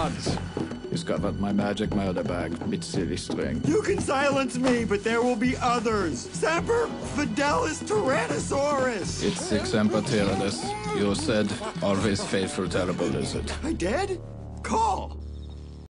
gods! Discovered my magic murder bag, mit silly string. You can silence me, but there will be others. Semper Fidelis Tyrannosaurus! It's Semper Tyrannis. You said, always faithful, terrible lizard. I did? Call!